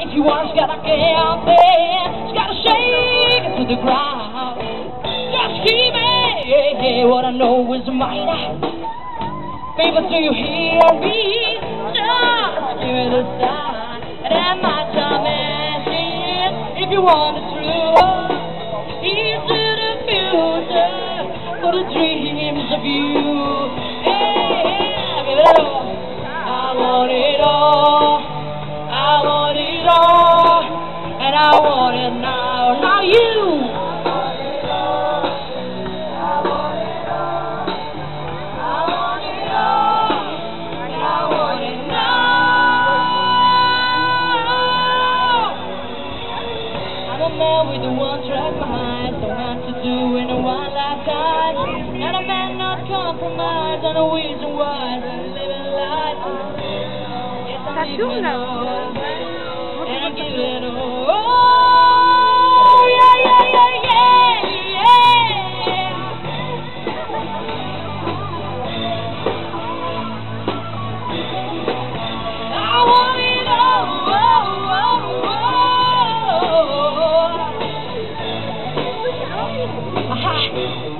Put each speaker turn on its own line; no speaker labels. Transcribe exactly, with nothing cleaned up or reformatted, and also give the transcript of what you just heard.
If you want, you gotta get out there, you gotta shake it to the ground. Just keep it, what I know is mine. Baby, do you hear me? Just give it a sign, and at my time machine. If you want the truth, into the future, for the dreams of you. Hey, hey, give it all. I want it all. I want it all, and I want it now. Now you. With a one-track mind, so much to do in a one lifetime, and a man not compromise on a reason why I'm living life. Yes, I give it all, and I give it all. Oh, yeah, yeah, yeah, yeah, yeah. I want it all. Oh, oh, oh. Aha!